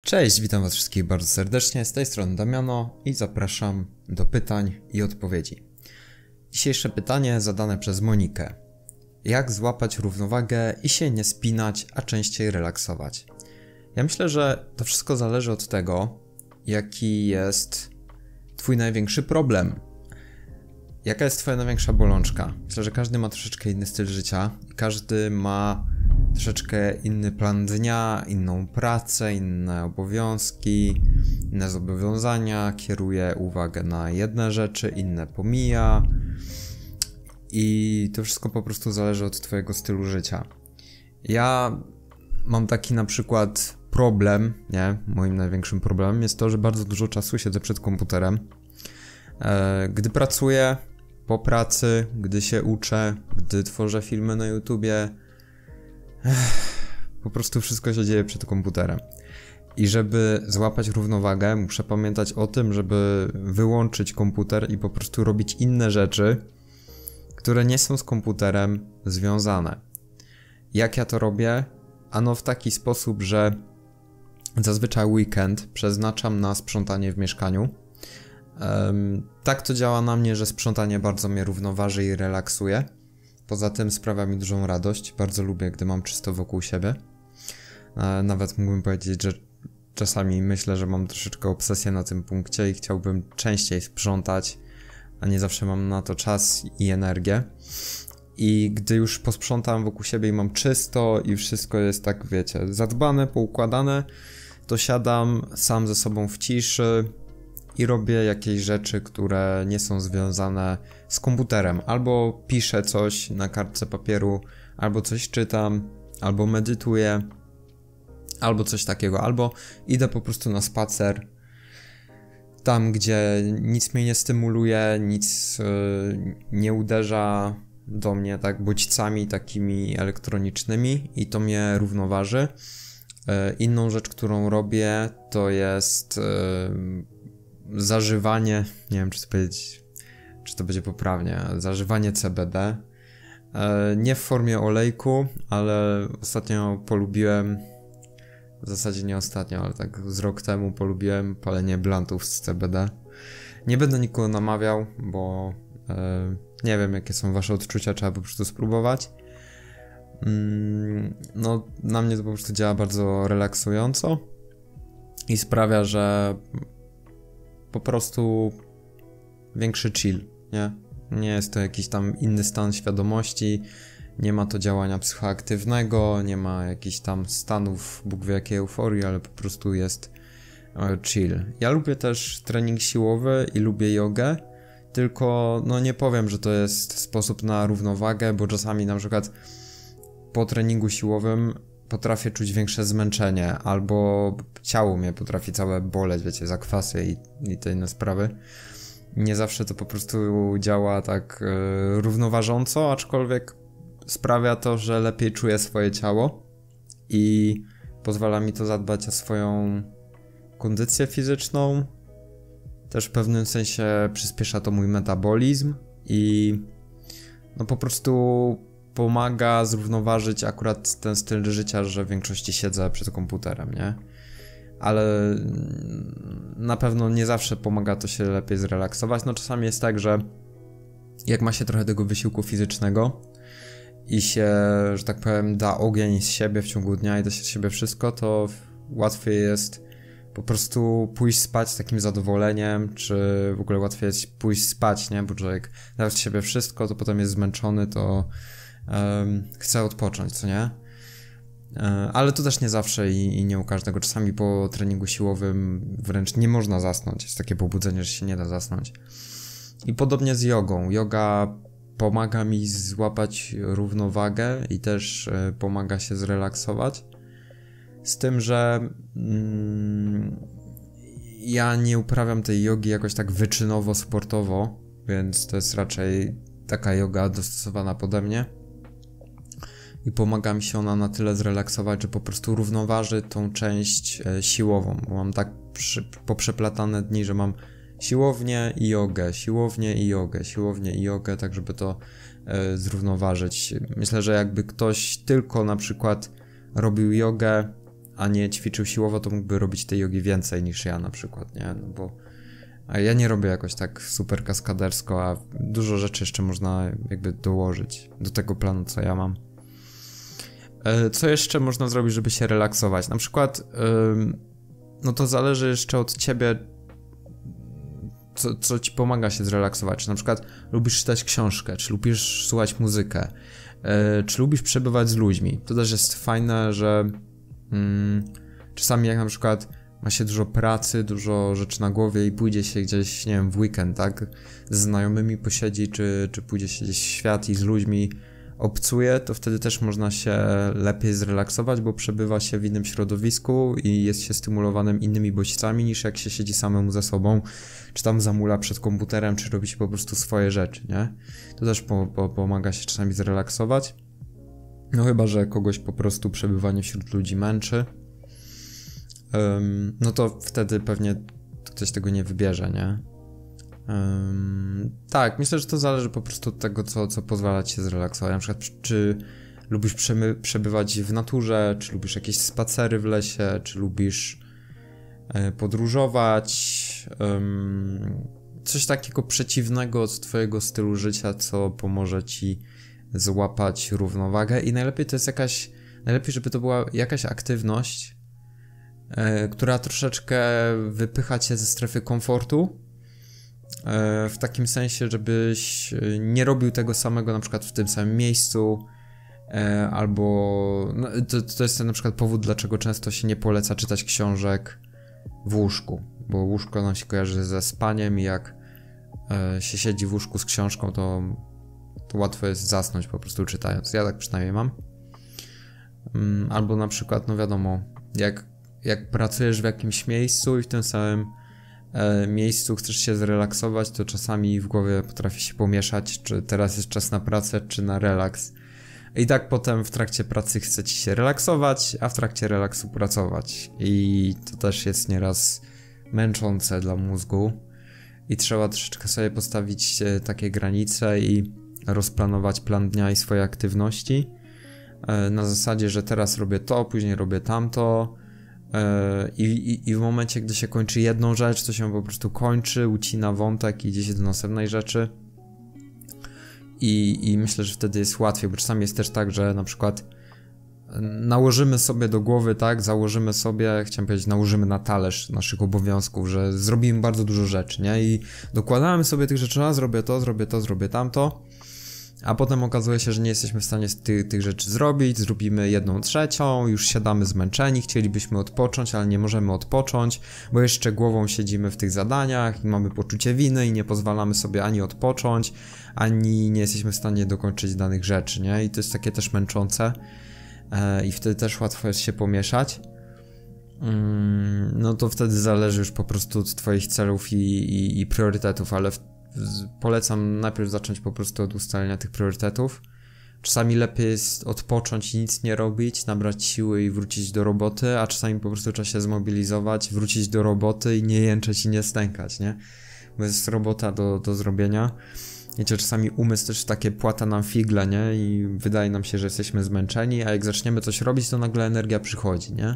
Cześć, witam was wszystkich bardzo serdecznie, z tej strony Damiano i zapraszam do pytań i odpowiedzi. Dzisiejsze pytanie zadane przez Monikę. Jak złapać równowagę i się nie spinać, a częściej relaksować? Ja myślę, że to wszystko zależy od tego, jaki jest twój największy problem. Jaka jest twoja największa bolączka? Myślę, że każdy ma troszeczkę inny styl życia i każdy ma troszeczkę inny plan dnia, inną pracę, inne obowiązki, inne zobowiązania, kieruje uwagę na jedne rzeczy, inne pomija i to wszystko po prostu zależy od twojego stylu życia. Ja mam taki na przykład problem, moim największym problemem jest to, że bardzo dużo czasu siedzę przed komputerem. Gdy pracuję, po pracy, gdy się uczę, gdy tworzę filmy na YouTubie, po prostu wszystko się dzieje przed komputerem. I żeby złapać równowagę, muszę pamiętać o tym, żeby wyłączyć komputer i po prostu robić inne rzeczy, które nie są z komputerem związane. Jak ja to robię? Ano w taki sposób, że zazwyczaj weekend przeznaczam na sprzątanie w mieszkaniu. Tak to działa na mnie, że sprzątanie bardzo mnie równoważy i relaksuje. Poza tym sprawia mi dużą radość. Bardzo lubię, gdy mam czysto wokół siebie. Nawet mógłbym powiedzieć, że czasami myślę, że mam troszeczkę obsesję na tym punkcie i chciałbym częściej sprzątać, a nie zawsze mam na to czas i energię. I gdy już posprzątam wokół siebie i mam czysto i wszystko jest tak, wiecie, zadbane, poukładane, to siadam sam ze sobą w ciszy i robię jakieś rzeczy, które nie są związane z komputerem. Albo piszę coś na kartce papieru, albo coś czytam, albo medytuję, albo coś takiego, albo idę po prostu na spacer, tam gdzie nic mnie nie stymuluje, nic nie uderza do mnie tak bodźcami takimi elektronicznymi i to mnie równoważy. Inną rzecz, którą robię, to jest zażywanie, nie wiem czy to powiedzieć, czy to będzie poprawnie, zażywanie CBD. Nie w formie olejku, ale ostatnio polubiłem, w zasadzie nie ostatnio, ale tak z rok temu polubiłem palenie bluntów z CBD. Nie będę nikogo namawiał, bo nie wiem jakie są wasze odczucia, trzeba po prostu spróbować. No na mnie to po prostu działa bardzo relaksująco i sprawia, że po prostu większy chill, nie? Nie jest to jakiś tam inny stan świadomości, nie ma to działania psychoaktywnego, nie ma jakichś tam stanów, Bóg wie jakiej euforii, ale po prostu jest chill. Ja lubię też trening siłowy i lubię jogę, tylko no nie powiem, że to jest sposób na równowagę, bo czasami na przykład po treningu siłowym potrafię czuć większe zmęczenie, albo ciało mnie potrafi całe boleć, wiecie, zakwasy i te inne sprawy. Nie zawsze to po prostu działa tak równoważąco, aczkolwiek sprawia to, że lepiej czuję swoje ciało i pozwala mi to zadbać o swoją kondycję fizyczną. Też w pewnym sensie przyspiesza to mój metabolizm i no po prostu pomaga zrównoważyć akurat ten styl życia, że w większości siedzę przed komputerem, nie? Ale na pewno nie zawsze pomaga to się lepiej zrelaksować. No czasami jest tak, że jak ma się trochę tego wysiłku fizycznego i się, że tak powiem, da ogień z siebie w ciągu dnia i da się z siebie wszystko, to łatwiej jest po prostu pójść spać z takim zadowoleniem, czy w ogóle łatwiej jest pójść spać, nie? Bo człowiek da z siebie wszystko, to potem jest zmęczony, to chce odpocząć, co nie? Ale to też nie zawsze i nie u każdego. Czasami po treningu siłowym wręcz nie można zasnąć. Jest takie pobudzenie, że się nie da zasnąć. I podobnie z jogą. Joga pomaga mi złapać równowagę i też pomaga się zrelaksować. Z tym, że ja nie uprawiam tej jogi jakoś tak wyczynowo, sportowo, więc to jest raczej taka joga dostosowana pode mnie. I pomaga mi się ona na tyle zrelaksować, że po prostu równoważy tą część siłową. Bo mam tak poprzeplatane dni, że mam siłownię i jogę, siłownię i jogę, siłownię i jogę, tak żeby to zrównoważyć. Myślę, że jakby ktoś tylko na przykład robił jogę, a nie ćwiczył siłowo, to mógłby robić tej jogi więcej niż ja na przykład, nie? No bo a ja nie robię jakoś tak super kaskadersko, a dużo rzeczy jeszcze można jakby dołożyć do tego planu, co ja mam. Co jeszcze można zrobić, żeby się relaksować? Na przykład, no to zależy jeszcze od ciebie, co ci pomaga się zrelaksować. Czy na przykład lubisz czytać książkę, czy lubisz słuchać muzykę, czy lubisz przebywać z ludźmi. To też jest fajne, że czasami jak na przykład ma się dużo pracy, dużo rzeczy na głowie i pójdzie się gdzieś, nie wiem, w weekend, tak, z znajomymi posiedzi, czy pójdzie się gdzieś w świat i z ludźmi obcuje, to wtedy też można się lepiej zrelaksować, bo przebywa się w innym środowisku i jest się stymulowanym innymi bodźcami niż jak się siedzi samemu ze sobą, czy tam zamula przed komputerem, czy robi się po prostu swoje rzeczy, nie? To też pomaga się czasami zrelaksować. No chyba, że kogoś po prostu przebywanie wśród ludzi męczy, no to wtedy pewnie ktoś tego nie wybierze, nie? Tak, myślę, że to zależy po prostu od tego, co pozwala ci się zrelaksować. Na przykład, czy lubisz przebywać w naturze, czy lubisz jakieś spacery w lesie, czy lubisz podróżować, coś takiego przeciwnego od twojego stylu życia, co pomoże ci złapać równowagę i najlepiej żeby to była jakaś aktywność, która troszeczkę wypycha cię ze strefy komfortu, w takim sensie, żebyś nie robił tego samego na przykład w tym samym miejscu, albo no, to jest na przykład powód, dlaczego często się nie poleca czytać książek w łóżku, bo łóżko nam się kojarzy ze spaniem i jak się siedzi w łóżku z książką, to łatwo jest zasnąć po prostu czytając. Ja tak przynajmniej mam. Albo na przykład, no wiadomo, jak pracujesz w jakimś miejscu i w tym samym miejscu chcesz się zrelaksować, to czasami w głowie potrafi się pomieszać, czy teraz jest czas na pracę, czy na relaks. I tak potem w trakcie pracy chce ci się relaksować, a w trakcie relaksu pracować. I to też jest nieraz męczące dla mózgu. I trzeba troszeczkę sobie postawić takie granice i rozplanować plan dnia i swoje aktywności. Na zasadzie, że teraz robię to, później robię tamto. I w momencie, gdy się kończy jedną rzecz, to się po prostu kończy, ucina wątek i idzie się do następnej rzeczy. I myślę, że wtedy jest łatwiej, bo czasami jest też tak, że na przykład nałożymy sobie do głowy, tak, chciałem powiedzieć, nałożymy na talerz naszych obowiązków, że zrobimy bardzo dużo rzeczy, nie? I dokładamy sobie tych rzeczy, zrobię tamto, a potem okazuje się, że nie jesteśmy w stanie tych rzeczy zrobić, zrobimy 1/3, już siadamy zmęczeni, chcielibyśmy odpocząć, ale nie możemy odpocząć, bo jeszcze głową siedzimy w tych zadaniach i mamy poczucie winy i nie pozwalamy sobie ani odpocząć, ani nie jesteśmy w stanie dokończyć danych rzeczy, nie? I to jest takie też męczące i wtedy też łatwo jest się pomieszać. No to wtedy zależy już po prostu od twoich celów i priorytetów, ale polecam najpierw zacząć po prostu od ustalenia tych priorytetów. Czasami lepiej jest odpocząć i nic nie robić, nabrać siły i wrócić do roboty, a czasami po prostu trzeba się zmobilizować, wrócić do roboty i nie jęczeć i nie stękać, nie? Bo jest robota do zrobienia. Wiecie, czasami umysł też takie płata nam figle, nie? I wydaje nam się, że jesteśmy zmęczeni, a jak zaczniemy coś robić, to nagle energia przychodzi, nie?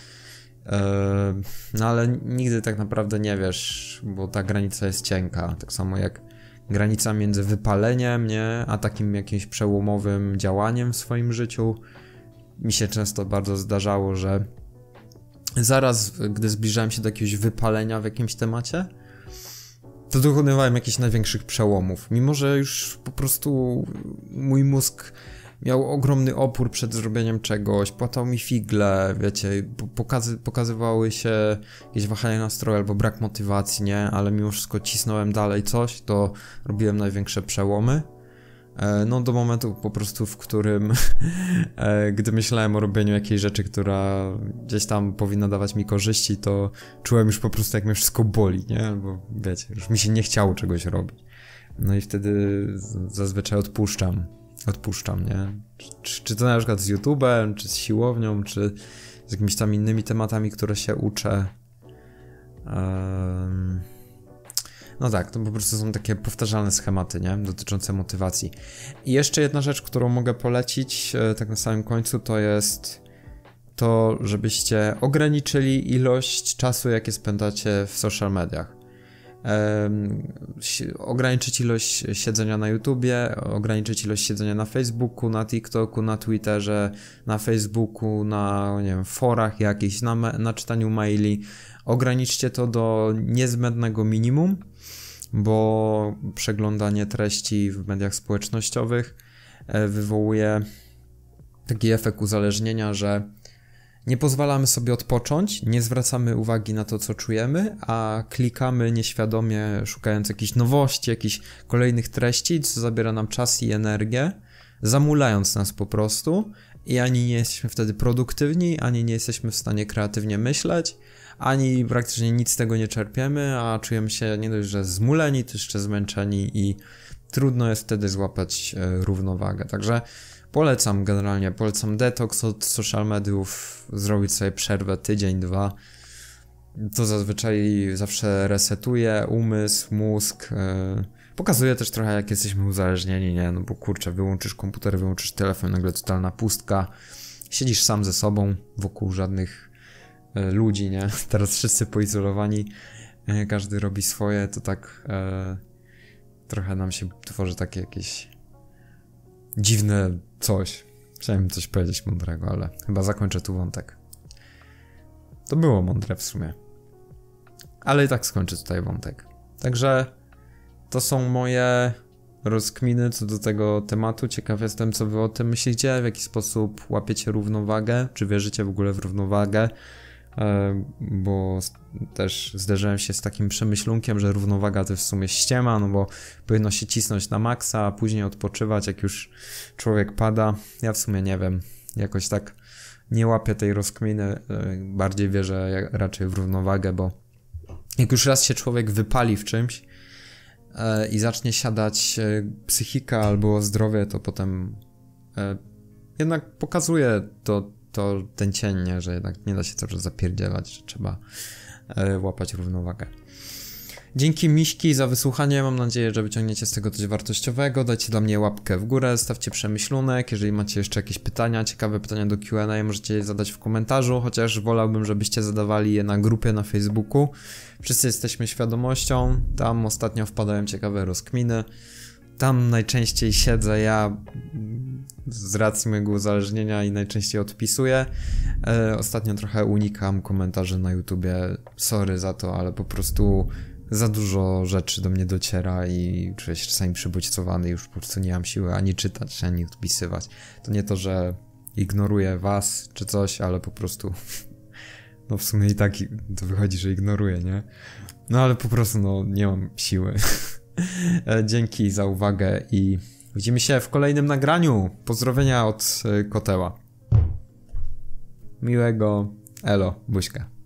No ale nigdy tak naprawdę nie wiesz, bo ta granica jest cienka, tak samo jak granica między wypaleniem, nie, a takim jakimś przełomowym działaniem w swoim życiu. Mi się często bardzo zdarzało, że zaraz, gdy zbliżałem się do jakiegoś wypalenia w jakimś temacie, to dokonywałem jakichś największych przełomów, mimo że już po prostu mój mózg miał ogromny opór przed zrobieniem czegoś, płatał mi figle, wiecie, pokazywały się jakieś wahania nastroju albo brak motywacji, nie, ale mimo wszystko cisnąłem dalej coś, to robiłem największe przełomy. No do momentu po prostu, w którym gdy myślałem o robieniu jakiejś rzeczy, która gdzieś tam powinna dawać mi korzyści, to czułem już po prostu, jak mnie wszystko boli, nie, albo wiecie, już mi się nie chciało czegoś robić. No i wtedy zazwyczaj odpuszczam, nie? Czy to na przykład z YouTube'em, czy z siłownią, czy z jakimiś tam innymi tematami, które się uczę. No tak, to po prostu są takie powtarzalne schematy, nie? Dotyczące motywacji. I jeszcze jedna rzecz, którą mogę polecić tak na samym końcu, to to żebyście ograniczyli ilość czasu, jakie spędzacie w social mediach. Ograniczyć ilość siedzenia na YouTubie, ograniczyć ilość siedzenia na Facebooku, na TikToku, na Twitterze, na Facebooku, na, nie wiem, forach jakichś, na czytaniu maili. Ograniczcie to do niezbędnego minimum, bo przeglądanie treści w mediach społecznościowych wywołuje taki efekt uzależnienia, że nie pozwalamy sobie odpocząć, nie zwracamy uwagi na to, co czujemy, a klikamy nieświadomie, szukając jakichś nowości, jakichś kolejnych treści, co zabiera nam czas i energię, zamulając nas po prostu i ani nie jesteśmy wtedy produktywni, ani nie jesteśmy w stanie kreatywnie myśleć, ani praktycznie nic z tego nie czerpiemy, a czujemy się nie dość, że zmuleni, to jeszcze zmęczeni i trudno jest wtedy złapać równowagę. Także generalnie polecam detoks od social mediów, zrobić sobie przerwę tydzień, 2. To zazwyczaj zawsze resetuje umysł, mózg, pokazuje też trochę, jak jesteśmy uzależnieni, nie? No bo kurczę, wyłączysz komputer, wyłączysz telefon, nagle totalna pustka, siedzisz sam ze sobą, wokół żadnych ludzi, nie? Teraz wszyscy poizolowani, każdy robi swoje, to tak trochę nam się tworzy takie jakieś dziwne coś. Chciałem coś powiedzieć mądrego, ale chyba zakończę tu wątek. To było mądre w sumie. Ale i tak skończę tutaj wątek. Także to są moje rozkminy co do tego tematu. Ciekaw jestem, co wy o tym myślicie, w jaki sposób łapiecie równowagę, czy wierzycie w ogóle w równowagę, bo też zderzyłem się z takim przemyślunkiem, że równowaga to w sumie ściema, no bo powinno się cisnąć na maksa, a później odpoczywać, jak już człowiek pada. Ja w sumie nie wiem, jakoś tak nie łapię tej rozkminy, bardziej wierzę raczej w równowagę, bo jak już raz się człowiek wypali w czymś i zacznie siadać psychika albo zdrowie, to potem jednak pokazuje ten cień, nie? Że jednak nie da się cały czas zapierdzielać, że trzeba łapać równowagę. Dzięki miśki za wysłuchanie, mam nadzieję, że wyciągniecie z tego coś wartościowego, dajcie dla mnie łapkę w górę, stawcie przemyślunek, jeżeli macie jeszcze jakieś pytania, ciekawe pytania do Q&A, możecie je zadać w komentarzu, chociaż wolałbym, żebyście zadawali je na grupie na Facebooku. Wszyscy jesteśmy świadomością, tam ostatnio wpadają ciekawe rozkminy, tam najczęściej siedzę ja z racji mojego uzależnienia i najczęściej odpisuję. Ostatnio trochę unikam komentarzy na YouTubie, sorry za to, ale po prostu za dużo rzeczy do mnie dociera i czuję się czasami przybodźcowany i już po prostu nie mam siły ani czytać, ani odpisywać. To nie to, że ignoruję was czy coś, ale po prostu no w sumie i tak to wychodzi, że ignoruję, nie? No ale po prostu no nie mam siły. Dzięki za uwagę i widzimy się w kolejnym nagraniu. Pozdrowienia od Koteła. Miłego elo, buźka.